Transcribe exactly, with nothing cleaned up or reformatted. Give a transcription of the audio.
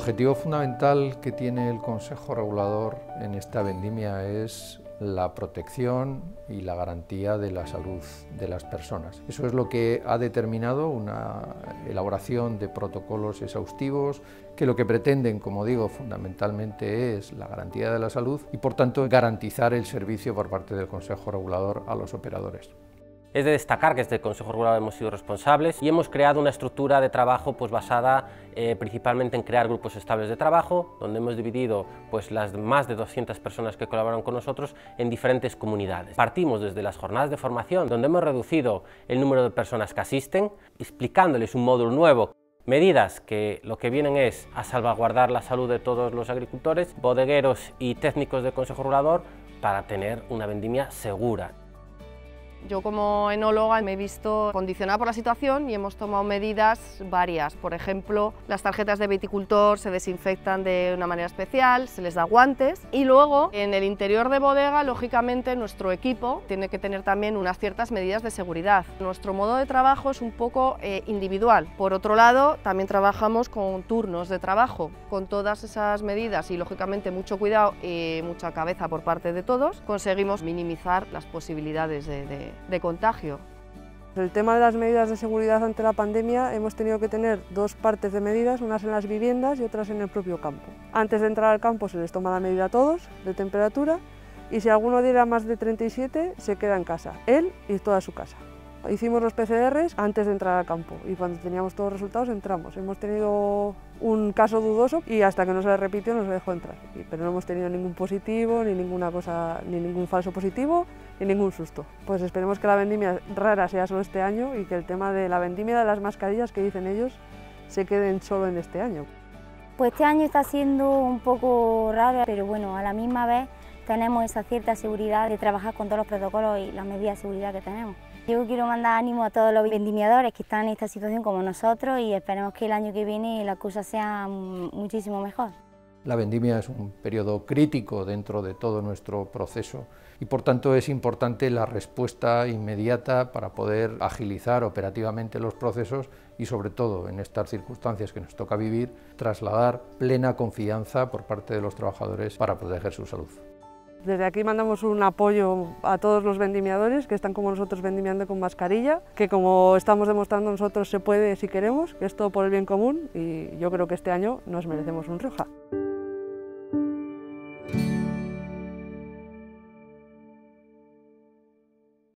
objetivo fundamental que tiene el Consejo Regulador en esta vendimia es la protección y la garantía de la salud de las personas. Eso es lo que ha determinado una elaboración de protocolos exhaustivos que lo que pretenden, como digo, fundamentalmente es la garantía de la salud y, por tanto, garantizar el servicio por parte del Consejo Regulador a los operadores. Es de destacar que desde el Consejo Regulador hemos sido responsables y hemos creado una estructura de trabajo pues, basada eh, principalmente en crear grupos estables de trabajo, donde hemos dividido pues, las más de doscientas personas que colaboran con nosotros en diferentes comunidades. Partimos desde las jornadas de formación, donde hemos reducido el número de personas que asisten, explicándoles un módulo nuevo. Medidas que lo que vienen es a salvaguardar la salud de todos los agricultores, bodegueros y técnicos del Consejo Regulador para tener una vendimia segura. Yo como enóloga me he visto condicionada por la situación y hemos tomado medidas varias. Por ejemplo, las tarjetas de viticultor se desinfectan de una manera especial, se les da guantes y luego en el interior de bodega, lógicamente, nuestro equipo tiene que tener también unas ciertas medidas de seguridad. Nuestro modo de trabajo es un poco eh, individual. Por otro lado, también trabajamos con turnos de trabajo. Con todas esas medidas y lógicamente mucho cuidado y mucha cabeza por parte de todos, conseguimos minimizar las posibilidades de, de de contagio. El tema de las medidas de seguridad ante la pandemia hemos tenido que tener dos partes de medidas, unas en las viviendas y otras en el propio campo. Antes de entrar al campo se les toma la medida a todos de temperatura y si alguno diera más de treinta y siete se queda en casa, él y toda su casa. Hicimos los P C Rs antes de entrar al campo y cuando teníamos todos los resultados entramos. Hemos tenido un caso dudoso y hasta que no se le repitió nos dejó entrar, pero no hemos tenido ningún positivo, ni ninguna cosa, ni ningún falso positivo, ni ningún susto. Pues esperemos que la vendimia rara sea solo este año y que el tema de la vendimia de las mascarillas que dicen ellos se queden solo en este año. Pues este año está siendo un poco raro, pero bueno, a la misma vez tenemos esa cierta seguridad de trabajar con todos los protocolos y las medidas de seguridad que tenemos. Yo quiero mandar ánimo a todos los vendimiadores que están en esta situación como nosotros y esperemos que el año que viene la cosa sea muchísimo mejor. La vendimia es un periodo crítico dentro de todo nuestro proceso y por tanto es importante la respuesta inmediata para poder agilizar operativamente los procesos y sobre todo en estas circunstancias que nos toca vivir, trasladar plena confianza por parte de los trabajadores para proteger su salud. Desde aquí mandamos un apoyo a todos los vendimiadores que están como nosotros vendimiando con mascarilla, que como estamos demostrando nosotros se puede si queremos, que es todo por el bien común y yo creo que este año nos merecemos un Rioja.